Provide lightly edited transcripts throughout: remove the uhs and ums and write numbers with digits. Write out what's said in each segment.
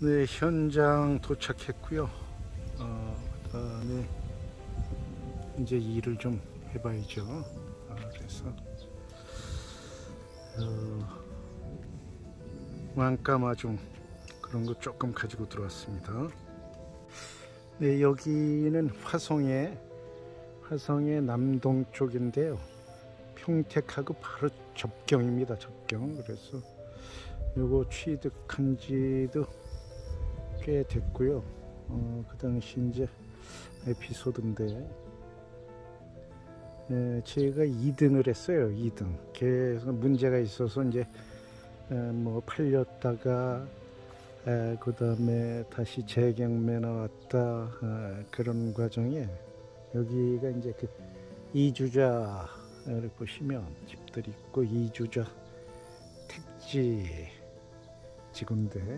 네, 현장 도착했고요. 그다음에 이제 일을 좀 해봐야죠. 그래서 왕까마중 그런 거 조금 가지고 들어왔습니다. 네, 여기는 화성의 남동쪽인데요. 평택하고 바로 접경입니다. 접경. 그래서 요거 취득한 지도 꽤 됐고요. 그 당시 이제 에피소드인데, 제가 2등을 했어요. 2등. 계속 문제가 있어서 이제 뭐 팔렸다가 그 다음에 다시 재경매 나왔다, 그런 과정에 여기가 이제 그 이주자를 보시면 집들이 있고 이주자 택지 지구인데,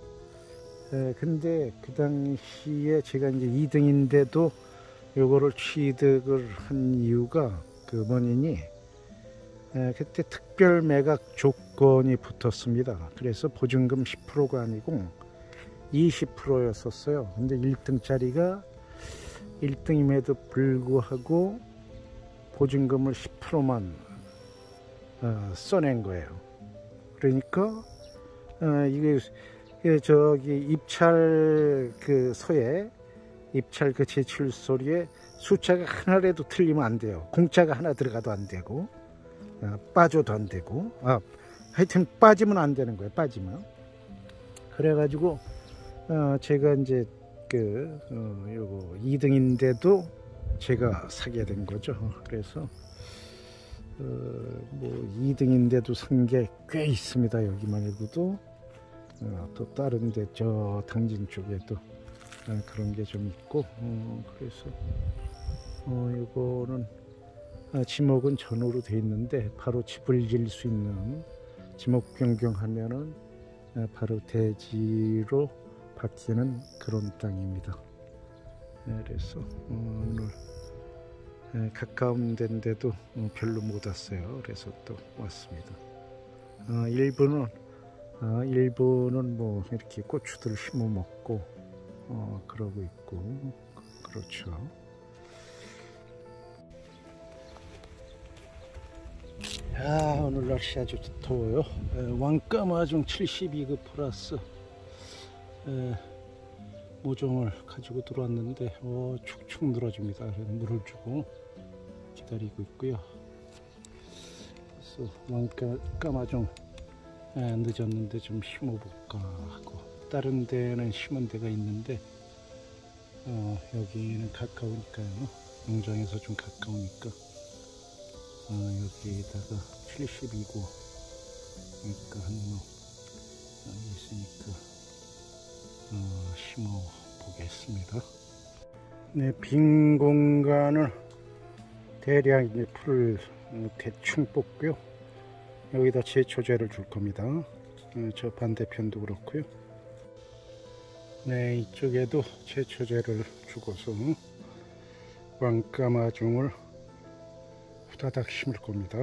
근데 그 당시에 제가 이제 2등인데도 요거를 취득을 한 이유가 그 원인이, 그때 특별 매각 조건이 붙었습니다. 그래서 보증금 10%가 아니고 20%였었어요. 근데 1등짜리가 1등임에도 불구하고 보증금을 10%만 써낸 거예요. 그러니까 이게 저기 입찰 그 서에, 입찰 그 제출서류에 숫자가 하나라도 틀리면 안 돼요. 공짜가 하나 들어가도 안 되고, 빠져도 안 되고, 하여튼 빠지면 안 되는 거예요. 빠지면. 그래가지고 제가 이제 요거 2등인데도 제가 사게 된 거죠. 그래서 뭐 2등인데도 산 게 꽤 있습니다. 여기 말고도 또 다른 데 저 당진 쪽에도 그런 게 좀 있고, 그래서 요거는 지목은 전후로 돼 있는데 바로 집을 지을 수 있는, 지목 변경하면은 바로 대지로 바뀌는 그런 땅입니다. 그래서 오늘 가까운 데인데도 별로 못 왔어요. 그래서 또 왔습니다. 일부는 뭐 이렇게 고추들 심어 먹고 그러고 있고, 그렇죠. 오늘 날씨 아주 더워요. 왕까마중 72급 플러스 모종을 가지고 들어왔는데 축축 늘어집니다. 그래서 물을 주고 기다리고 있고요. 그래서 왕까마중 늦었는데 좀 심어볼까 하고, 다른 데는 심은 데가 있는데 여기는 가까우니까요. 농장에서 좀 가까우니까 여기에다가 72구 그러니까 있으니까 심어 보겠습니다. 네, 빈 공간을 대략 이제 풀을 대충 뽑고요. 여기다 제초제를 줄 겁니다. 저 반대편도 그렇고요. 네, 이쪽에도 제초제를 주고서 왕까마중을 후다닥 심을 겁니다.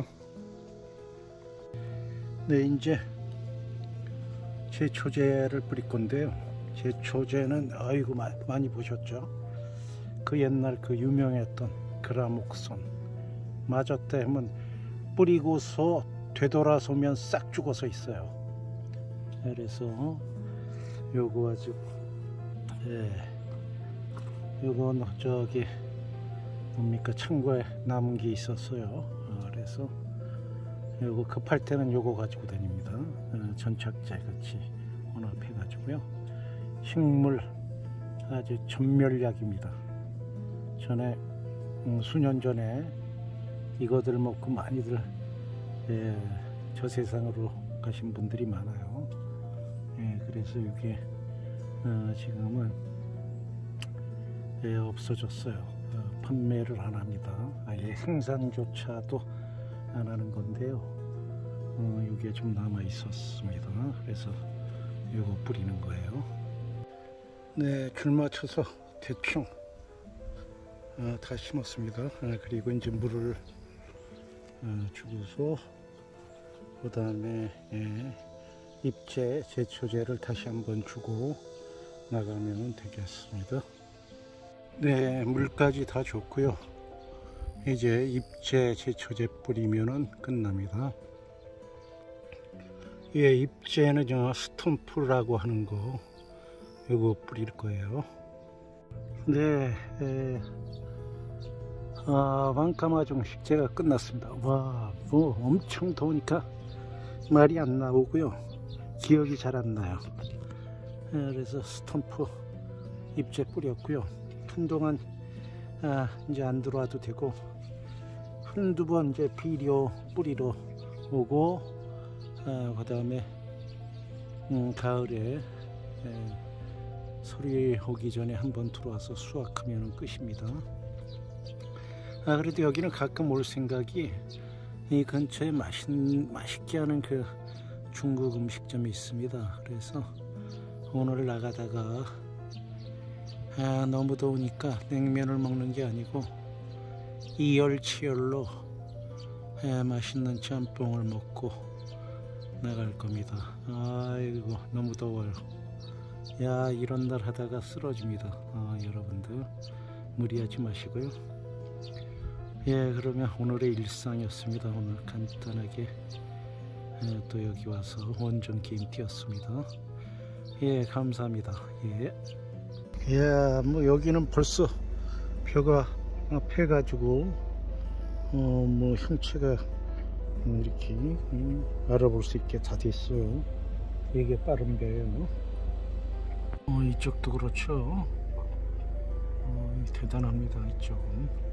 네, 이제 제초제를 뿌릴 건데요. 제초제는 아이고 많이 보셨죠? 그 옛날 그 유명했던 그라목손 맞았다 하면 뿌리고서 되돌아서면 싹 죽어서 있어요. 그래서 요거 가지고 요건 저기 뭡니까, 창고에 남은 게 있었어요. 그래서 요거 급할 때는 요거 가지고 다닙니다. 전착제 같이 혼합해 가지고요. 식물 아주 전멸약입니다. 전에 수년 전에 이거들 먹고 많이들 저 세상으로 가신 분들이 많아요. 그래서 이게 지금은 없어졌어요. 판매를 안 합니다. 아예 생산조차도 안 하는 건데요. 이게 좀 남아 있었습니다. 그래서 이거 뿌리는 거예요. 네, 줄 맞춰서 대충 다 심었습니다. 그리고 이제 물을 주고서 그 다음에 입재 제초제를 다시 한번 주고 나가면 되겠습니다. 네, 물까지 다 줬고요. 이제 입재 제초제 뿌리면은 끝납니다. 예, 입재는 스톰프라고 하는 거 이거 뿌릴 거예요. 네, 왕까마종 식재가 끝났습니다. 와, 뭐 엄청 더우니까 말이 안 나오고요. 기억이 잘 안 나요. 그래서 스톰프 입재 뿌렸고요. 한동안 이제 안 들어와도 되고 한두 번 이제 비료 뿌리러 오고 그 다음에 가을에 소리 오기 전에 한번 들어와서 수확하면 끝입니다. 그래도 여기는 가끔 올 생각이 이 근처에 맛있게 하는 그 중국 음식점이 있습니다. 그래서 오늘 나가다가 너무 더우니까 냉면을 먹는 게 아니고 이열치열로 맛있는 짬뽕을 먹고 나갈 겁니다. 아이고 너무 더워요. 야, 이런 날 하다가 쓰러집니다. 여러분들 무리하지 마시고요. 예, 그러면 오늘의 일상이었습니다. 오늘 간단하게 또 여기 와서 원정 게임 뛰었습니다. 예, 감사합니다. 예. 예, 뭐 여기는 벌써 벼가 패가지고 뭐 형체가 이렇게 알아볼 수 있게 다 됐어요. 이게 빠른 벼예요. 이쪽도 그렇죠. 대단합니다. 이쪽은.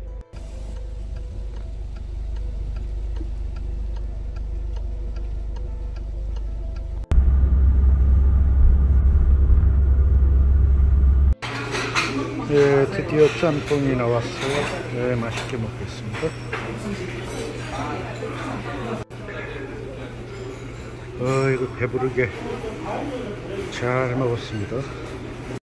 예, 드디어 짬뽕이 나왔어요. 네, 맛있게 먹겠습니다. 이거 배부르게 잘 먹었습니다.